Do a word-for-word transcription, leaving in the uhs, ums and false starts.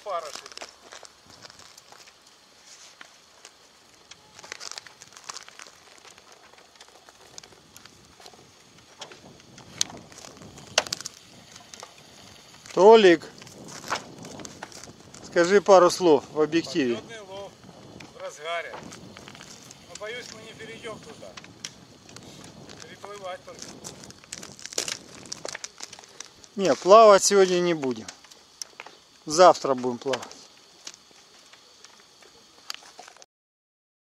опарыш идет. Толик, скажи пару слов в объективе. Подъемный лов в разгаре. Но боюсь, мы не перейдем туда. Переплывать только. Не, плавать сегодня не будем. Завтра будем плавать.